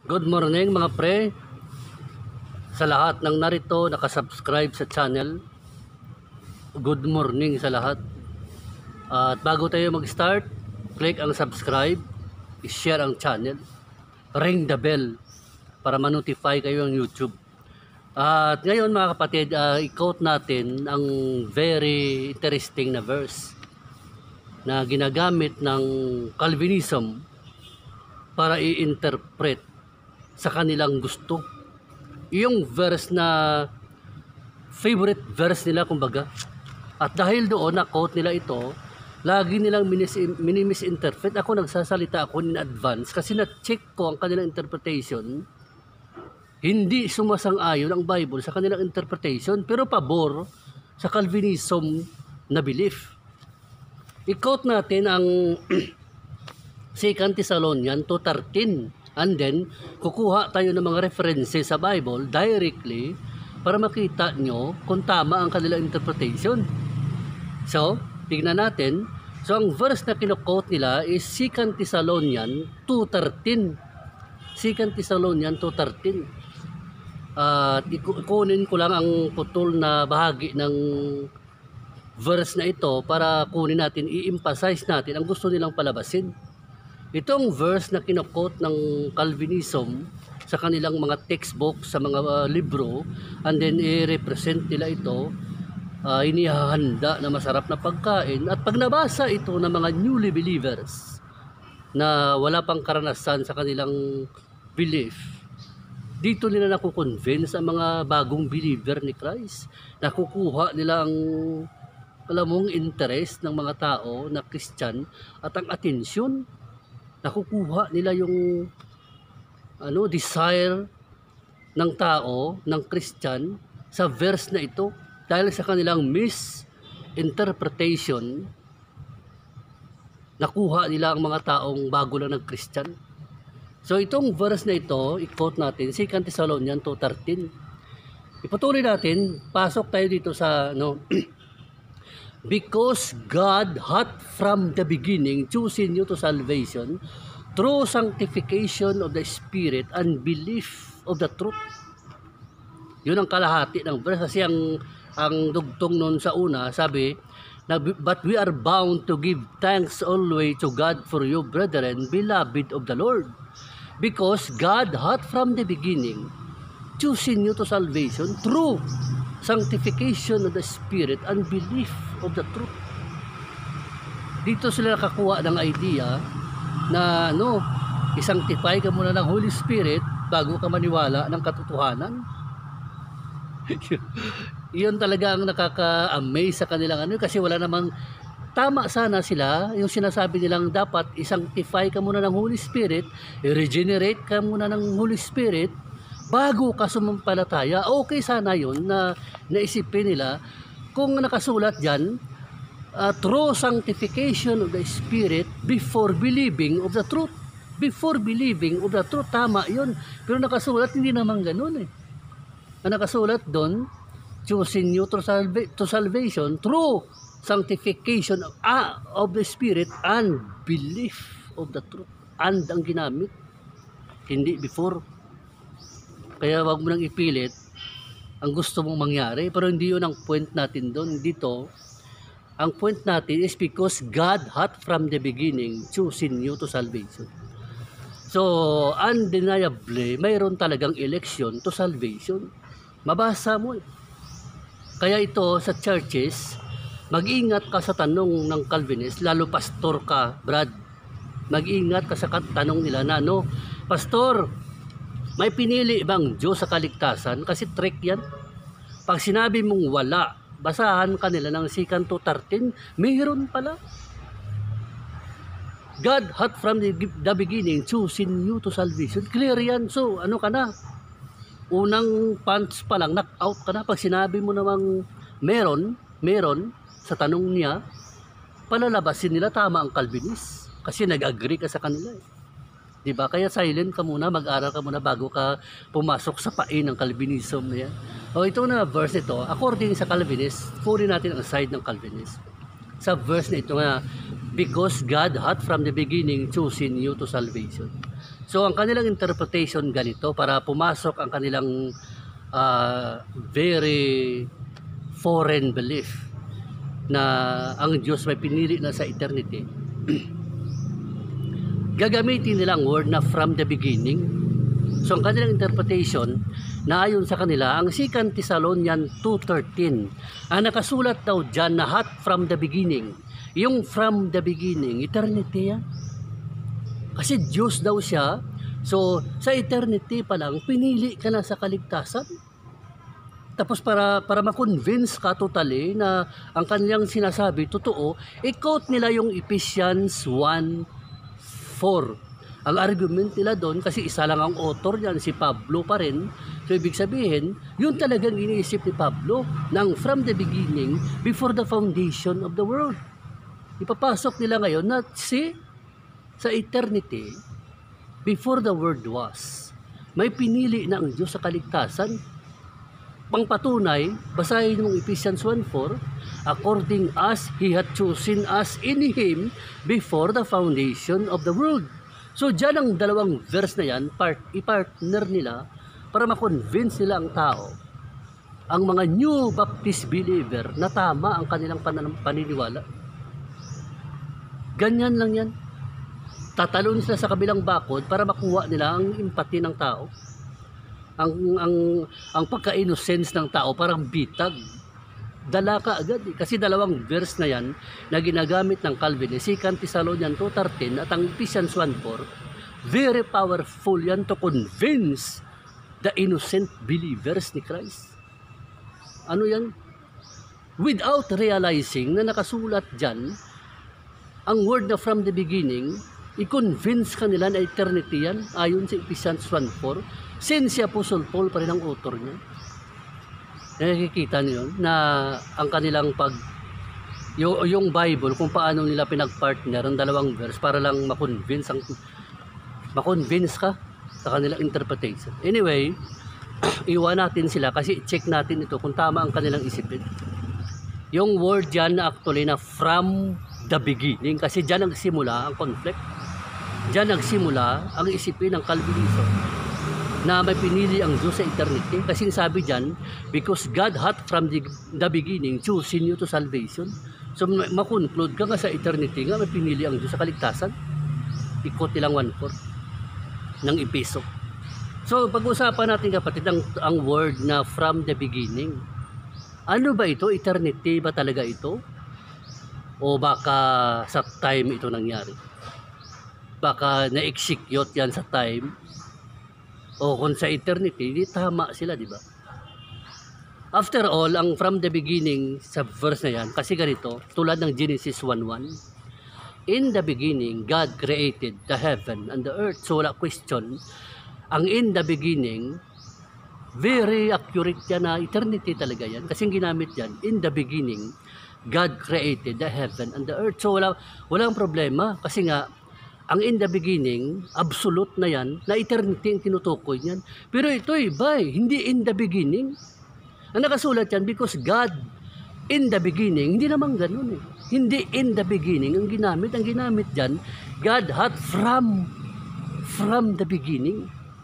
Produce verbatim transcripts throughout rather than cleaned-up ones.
Good morning mga pre, sa lahat ng narito nakasubscribe sa channel. Good morning sa lahat. At bago tayo mag-start, click ang subscribe, i-share ang channel, ring the bell para ma-notify kayo ng YouTube. At ngayon mga kapatid, uh, i-quote natin ang very interesting na verse na ginagamit ng Calvinism para i-interpret sa kanilang gusto. Yung verse na favorite verse nila kumbaga. At dahil doon na quote nila ito, lagi nilang mini-misinterpret. Ako nagsasalita ako in advance kasi na-check ko ang kanilang interpretation. Hindi sumasang-ayon ang Bible sa kanilang interpretation pero pabor sa Calvinism na belief. I-quote natin ang Second Thessalonians two thirteen. And then, kukuha tayo ng mga references sa Bible directly para makita nyo kung tama ang kanilang interpretation. So, tignan natin. So, ang verse na kino-quote nila is Second Thessalonians two thirteen. Second Thessalonians two thirteen. At uh, ikunin ko lang ang putol na bahagi ng verse na ito para kunin natin, i-emphasize natin ang gusto nilang palabasin. Itong verse na kinokot ng Calvinism sa kanilang mga textbook, sa mga uh, libro, and then i-represent nila ito, uh, inihahanda na masarap na pagkain. At pag nabasa ito ng mga newly believers na wala pang karanasan sa kanilang belief, dito nila nakukonvince ang mga bagong believer ni Christ. Nakukuha nila ang alam mong interest ng mga tao na Christian at ang atensyon. Nakukuha nila yung ano, desire ng tao, ng Christian sa verse na ito dahil sa kanilang misinterpretation. Nakuha nila ang mga taong bago lang ng Christian. So itong verse na ito, i-quote natin, Second Thessalonians two thirteen. Ipatuloy natin, pasok tayo dito sa ano, because God hath from the beginning chosen you to salvation through sanctification of the Spirit and belief of the truth. Yun ang kalahati ng verse kasi ang, ang dugtong nun sa una, sabi, na, but we are bound to give thanks always to God for you, brethren, beloved of the Lord, because God hath from the beginning chosen you to salvation through sanctification of the Spirit and belief of the truth. Dito sila nakakuha ng idea na ano, i-sanctify ka muna ng Holy Spirit bago ka maniwala ng katotohanan. Iyon talaga ang nakaka-amaze sa kanilang ano, kasi wala namang tama. Sana sila yung sinasabi nilang dapat i-sanctify ka muna ng Holy Spirit, i-regenerate ka muna ng Holy Spirit bago ka sumampalataya. Okay sana yun na naisipin nila kung nakasulat dyan, uh, through sanctification of the Spirit before believing of the truth. Before believing of the truth, tama yun. Pero nakasulat, hindi naman ganun eh. Ang nakasulat doon, choosing you to, salva to salvation through sanctification of, ah, of the Spirit and belief of the truth. And ang ginamit, hindi before. Kaya wag mo nang ipilit ang gusto mong mangyari. Pero hindi yun ang point natin doon. Dito, ang point natin is because God hath from the beginning chosen you to salvation. So, undeniably, mayroon talagang election to salvation. Mabasa mo. Kaya ito sa churches, mag-ingat ka sa tanong ng Calvinist, lalo pastor ka, Brad. Mag-ingat ka sa tanong nila na, no, pastor, may pinili bang Diyos sa kaligtasan? Kasi trick yan. Pag sinabi mong wala, basahan ka nila ng Second two thirteen, mayroon pala. God hath from the, the beginning chosen you to salvation. Clear yan. So, ano ka na? Unang punch pa lang, knock out ka na. Pag sinabi mo namang meron, meron, sa tanong niya, palalabasin nila tama ang Calvinist. Kasi nag-agree ka sa kanila eh. Diba? Kaya silent ka muna, mag-aral ka muna bago ka pumasok sa pain ng Calvinism na yan. O ito na verse ito, according sa Calvinist, kunin natin ang side ng Calvinist. Sa verse na ito nga, because God hath from the beginning chosen you to salvation. So ang kanilang interpretation ganito para pumasok ang kanilang uh, very foreign belief na ang Diyos may pinili na sa eternity. Gagamitin nilang word na from the beginning. So ang kanilang interpretation na ayon sa kanila, ang Second Thessalonians two thirteen, ang nakasulat daw dyan na hot from the beginning. Yung from the beginning, eternity yan. Kasi Diyos daw siya. So sa eternity pa lang, pinili ka na sa kaligtasan. Tapos para para ma-convince ka totally na ang kanilang sinasabi totoo, i-quote nila yung Ephesians one four. Ang argument nila doon, kasi isa lang ang author niyan, si Pablo pa rin. So ibig sabihin, yun talagang iniisip ni Pablo ng from the beginning, before the foundation of the world. Ipapasok nila ngayon na si sa eternity, before the world was, may pinili na ang Diyos sa kaligtasan. Pangpatunay, basahin mong Ephesians one four, according as He had chosen us in Him before the foundation of the world. So dyan ang dalawang verse na yan, part, i-partner nila para ma-convince nila ang tao, ang mga new Baptist believer, na tama ang kanilang pan- paniniwala. Ganyan lang yan. Tatalon sila sa kabilang bakod para makuha nila ang empathy ng tao. Ang ang ang pagka-innocence ng tao parang bitag. Dala ka agad eh. Kasi dalawang verse na yan na ginagamit ng Calvin, Second Thessalonians two thirteen at ang Ephesians one four, very powerful yan to convince the innocent believers ni Christ. Ano yan? Without realizing na nakasulat dyan ang word na from the beginning, i-convince kanila na eternity yan ayon sa Ephesians one four, since si Apostle Paul pa rin ang author niya. Nakikita niyo na ang kanilang pag yung, yung Bible, kung paano nila pinag-partner ang dalawang verse para lang ma-convince ang ma-convince ka sa kanilang interpretation. Anyway, iwan natin sila kasi check natin ito kung tama ang kanilang isipin. Yung word dyan na actually na from the beginning, kasi dyan nagsimula ang conflict. Dyan nagsimula ang isipin ng Calvinism na may pinili ang Diyos sa eternity. Kasi sabi dyan, because God hath from the, the beginning chosen you to salvation. So makonclude ka nga sa eternity nga may pinili ang Diyos sa kaligtasan. Ikot nilang one fourth ng Episo. So pag-usapan natin kapatid ang, ang word na from the beginning. Ano ba ito? Eternity ba talaga ito? O baka sa time ito nangyari? Baka na-execute yan sa time? O kung sa eternity, di tama sila, di ba? After all, ang from the beginning sa verse na yan, kasi ganito, tulad ng Genesis one one, in the beginning, God created the heaven and the earth. So wala question, ang in the beginning, very accurate yan na eternity talaga yan. Kasi ginamit yan, in the beginning, God created the heaven and the earth. So wala, walang problema, kasi nga, ang in the beginning, absolute na yan, na eternity ang tinutukoy niyan. Pero ito iba eh, hindi in the beginning. Ang nakasulat yan, because God in the beginning, hindi naman ganun eh. Hindi in the beginning ang ginamit. Ang ginamit dyan, God had from, from the beginning.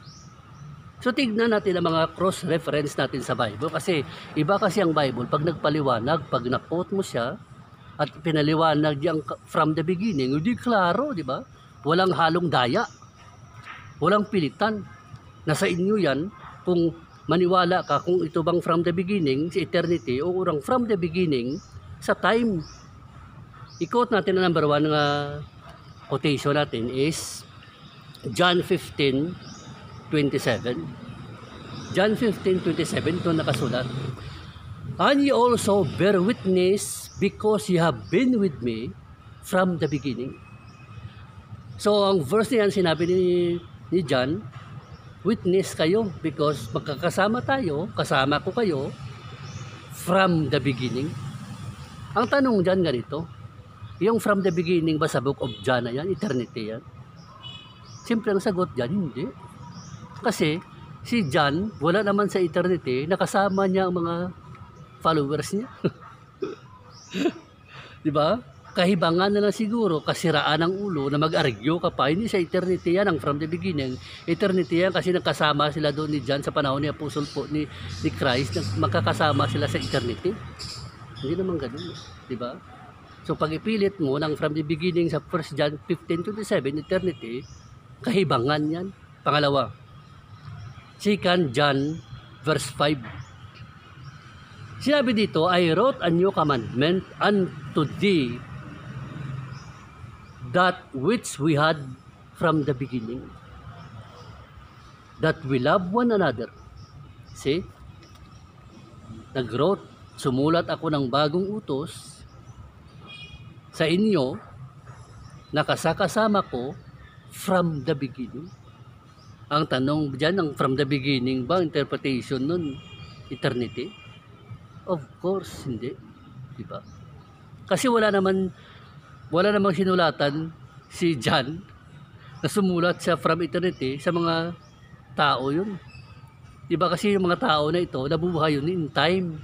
So tignan natin ang mga cross-reference natin sa Bible. Kasi iba kasi ang Bible, pag nagpaliwanag, pag na-quote mo siya, at pinaliwanag diyang from the beginning, hindi klaro, di ba? Walang halong daya, walang pilitan. Nasa inyo yan kung maniwala ka kung ito bang from the beginning, sa eternity, o urang from the beginning, sa time. I-quote natin na number one nga quotation natin is John fifteen twenty-seven. John fifteen twenty-seven, ito nakasulat. And ye also bear witness because ye have been with me from the beginning. So, ang verse niyan, sinabi ni, ni John, witness kayo because magkakasama tayo, kasama ko kayo from the beginning. Ang tanong dyan ganito, yung from the beginning ba sa book of John na yan, eternity yan? Siyempre ang sagot dyan, hindi. Kasi si John, wala naman sa eternity, nakasama niya ang mga followers niya. Di ba? kahibangan na lang siguro, kasiraan ng ulo na mag-argue ka pa. Hindi sa eternity yan, ang from the beginning. Eternity yan kasi nagkasama sila doon ni John sa panahon ni Apostle po ni, ni Christ, magkakasama sila sa eternity. Hindi naman ganun, di ba? So pag ipilit mo ng from the beginning sa First John fifteen twenty-seven, eternity, kahibangan yan. Pangalawa, Second John verse five. Sinabi dito, I wrote a new commandment unto thee, that which we had from the beginning, that we love one another. See? Nag-wrote, sumulat ako ng bagong utos sa inyo, nakasakasama ko from the beginning. Ang tanong dyan, ang from the beginning ba, interpretation nun, eternity? Of course, hindi. Diba? Kasi wala naman, wala namang sinulatan si John na sumulat siya from eternity sa mga tao yun. Diba kasi yung mga tao na ito, nabubuhay yun in time.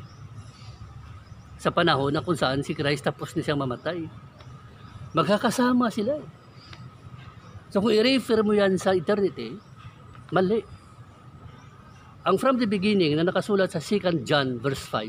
Sa panahon na kung saan si Christ tapos na siyang mamatay. Magkakasama sila. So kung i-refer mo yan sa eternity, mali. Ang from the beginning na nakasulat sa Second John verse five,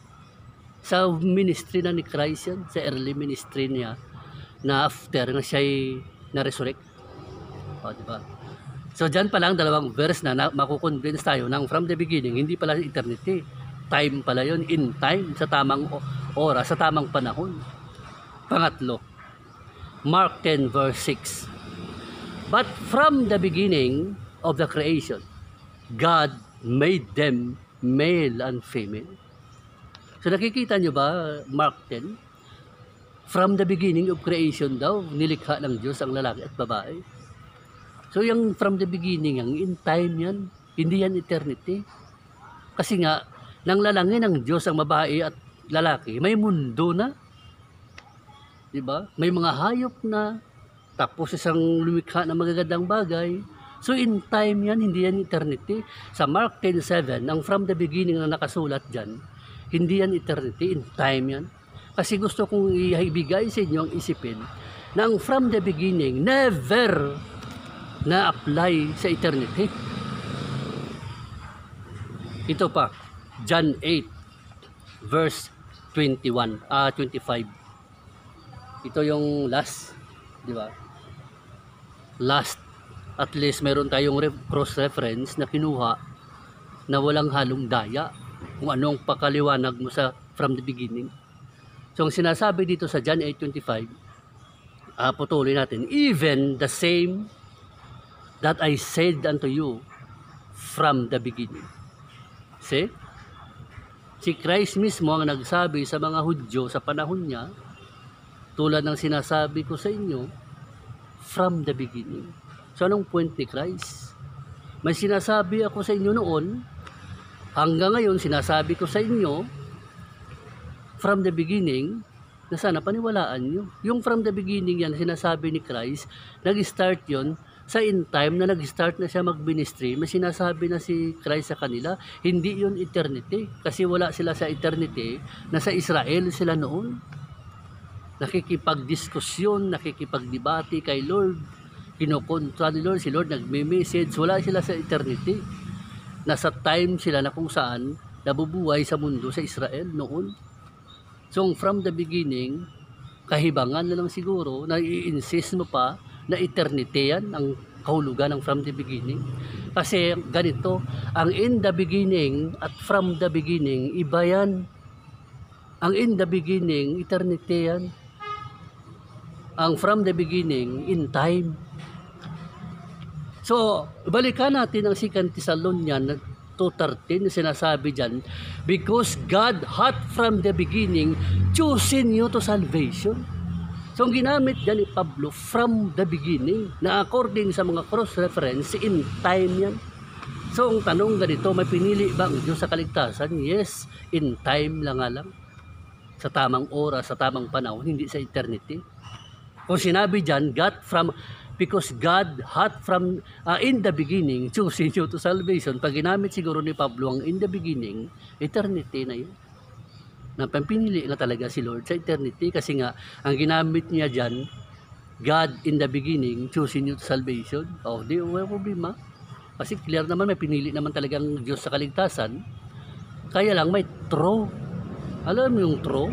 sa ministry na ni Christ yan, sa early ministry niya, na after na siya'y na-resurrect. O, diba? So, dyan pa lang dalawang verse na, na makukonvince tayo ng from the beginning, hindi pala eternity. Time pala yun, in time, sa tamang oras, sa tamang panahon. Pangatlo, Mark ten verse six. But from the beginning of the creation, God made them male and female. So nakikita nyo ba, Mark ten? From the beginning of creation daw, nilikha ng Diyos ang lalaki at babae. So yung from the beginning, ang in time yan, hindi yan eternity. Kasi nga, nang lalangin ng Diyos ang babae at lalaki, may mundo na. Diba? May mga hayop na, tapos isang lumikha na magagandang bagay. So in time yan, hindi yan eternity. Sa Mark ten seven, ang from the beginning na nakasulat dyan, hindi yan eternity, in time yan. Kasi gusto kong ibigay sa inyo ang isipin na ang from the beginning never na-apply sa eternity. Ito pa, John eight verse twenty-one, ah, twenty-five. Ito yung last, di ba? Last, at least meron tayong cross-reference na kinuha na walang halong daya kung anong pakaliwanag mo sa from the beginning. So ang sinasabi dito sa John eight twenty-five, uh, putuloy natin, even the same that I said unto you from the beginning. See? Si Christ mismo ang nagsabi sa mga Hudyo sa panahon niya, tulad ng sinasabi ko sa inyo from the beginning. So anong point ni Christ? May sinasabi ako sa inyo noon, hanggang ngayon sinasabi ko sa inyo from the beginning, na sana paniwalaan nyo. Yung from the beginning yan, sinasabi ni Christ, nag-start yon sa in time na nag-start na siya mag-ministry, may sinasabi na si Christ sa kanila, hindi yon eternity. Kasi wala sila sa eternity, nasa Israel sila noon. Nakikipag-diskusyon, nakikipag-debate kay Lord, kinukontra ni Lord, si Lord nagme-message, wala sila sa eternity. Nasa time sila na kung saan nabubuhay sa mundo sa Israel noon. So from the beginning, kahibangan na lang siguro na i-insist mo pa na eternity yan ang kahulugan ng from the beginning. Kasi ganito, ang in the beginning at from the beginning, iba yan. Ang in the beginning, eternity yan. Ang from the beginning, in time. So, balikan natin ang Second Thessalonians two thirteen, sinasabi dyan, because God hath from the beginning chosen you to salvation. So, ang ginamit dyan ni Pablo, from the beginning, na according sa mga cross-reference, in time yan. So, ang tanong ganito, may pinili ba ang Diyos sa kaligtasan? Yes, in time lang nga lang. Sa tamang oras, sa tamang panahon, hindi sa eternity. Kung sinabi dyan, God from, because God hath from, uh, in the beginning, choosing you to salvation. Pag ginamit siguro ni Pablo ang in the beginning, eternity na yun. na pinili nga talaga si Lord sa eternity, kasi nga ang ginamit niya dyan, God in the beginning, choosing you to salvation. Oh, di wala problema. Kasi clear naman, may pinili naman talagang Diyos sa kaligtasan. Kaya lang may through. Alam mo yung through?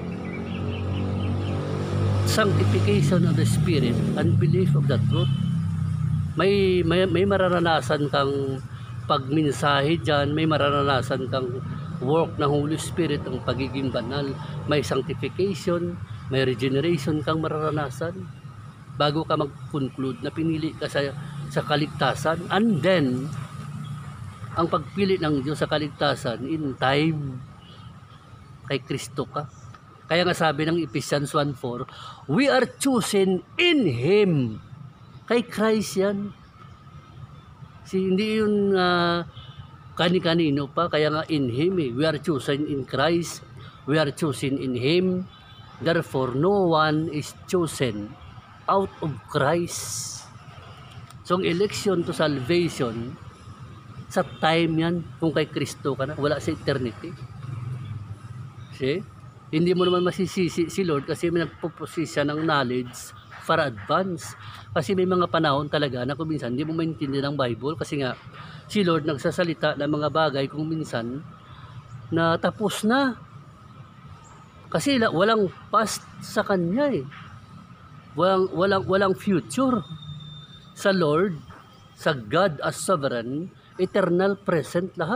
Sanctification of the Spirit and belief of the truth. May, may, may mararanasan kang pagminsahe dyan, may mararanasan kang work ng Holy Spirit, ang pagiging banal, may sanctification, may regeneration kang mararanasan bago ka mag-conclude na pinili ka sa, sa kaligtasan. And then, ang pagpili ng Diyos sa kaligtasan, in time, kay Kristo ka. Kaya nga sabi ng Ephesians one four, we are chosen in Him. Kay Christ yan. Si, hindi yun uh, kani-kanino pa, kaya nga in Him eh. We are chosen in Christ, we are chosen in Him, therefore no one is chosen out of Christ. So ang election to salvation, sa time yan, kung kay Kristo ka na, wala sa eternity. See? Hindi mo naman masisisi si Lord kasi may nagpuposisya ng knowledge para advance. Kasi may mga panahon talaga na kung minsan hindi mo maintindihan ng Bible, kasi nga si Lord nagsasalita ng mga bagay kung minsan na tapos na. Kasi walang past sa Kanya eh. Walang, walang, walang future. Sa Lord, sa God as sovereign, eternal, present lahat.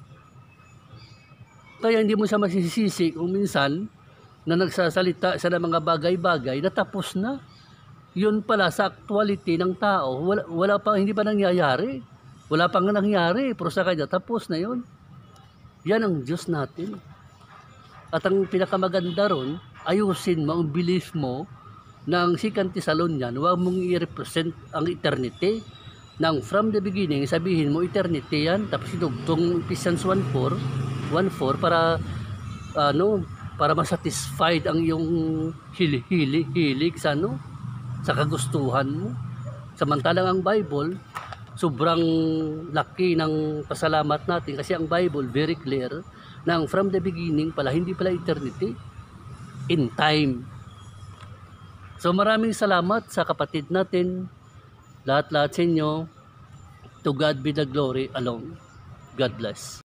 Kaya hindi mo siya masisisi kung minsan na nagsasalita siya ng mga bagay-bagay na tapos na. Yun pala sa actuality ng tao, wala, wala pa, hindi pa nangyayari. Wala pang nangyayari, pero sa kanya tapos na yun. Yan ang Diyos natin. At ang pinakamaganda ron, ayusin mo ang belief mo na ang Second Thessalonians, huwag mong i-represent ang eternity. Nang from the beginning, sabihin mo eternity yan, tapos itugtong Ephesians one four para ano, para masatisfied ang iyong hili-hili, hilig sa ano, sa kagustuhan mo. Samantalang ang Bible, sobrang laki ng pasalamat natin kasi ang Bible very clear na from the beginning pala, hindi pala eternity, in time. So maraming salamat sa kapatid natin, lahat-lahat sa inyo. To God be the glory alone. God bless.